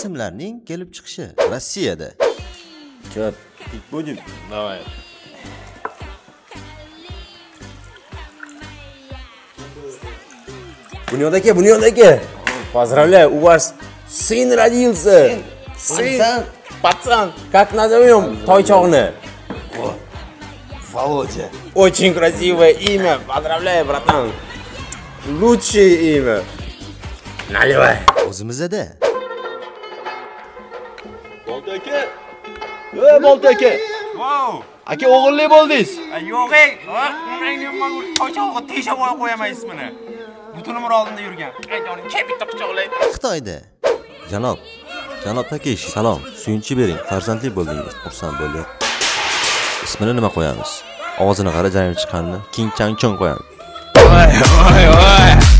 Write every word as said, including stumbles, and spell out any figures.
ismlarning kelib chiqishi Rossiyada. Ko'p, tik будем. Давай. Bunyod aka, Bunyod aka. Поздравляю, у вас сын родился. Сын. Пацан. Как назовем тойчог'ni? Володя. Очень красивое имя. Поздравляю, братан. Лучшее имя. Наливай. O'zimizda. Bolta aka. Ey Bolta aka. Wow. Aka o'g'illik bo'ldingiz. Yo'q ey, menga nima toychog'ga teshib olib qo'yaman ismini. Butun umr oldinda yurgan. Aytoning, ke bitta quchoqlay. Xitoyda. Janob, janob Takeshi, salom. Suyunchi bering. Farzandli bo'ldingiz. Xursand bo'lyapti. Ismini nima qo'yamiz? Ovozini qara, jangib chiqqanini King Chang Chong qo'yamiz. Voy, voy, voy.